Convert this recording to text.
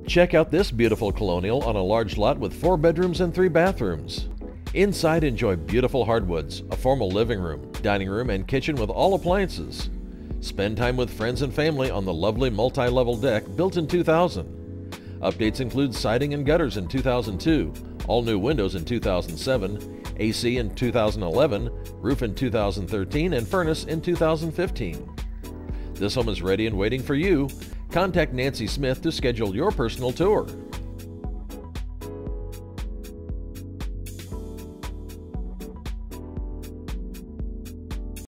Check out this beautiful Colonial on a large lot with 4 bedrooms and 3 bathrooms. Inside, enjoy beautiful hardwoods, a formal living room, dining room, and kitchen with all appliances. Spend time with friends and family on the lovely multi-level deck built in 2000. Updates include siding and gutters in 2002, all new windows in 2007, AC in 2011, roof in 2013, and furnace in 2015. This home is ready and waiting for you. Contact Nancy Smith to schedule your personal tour.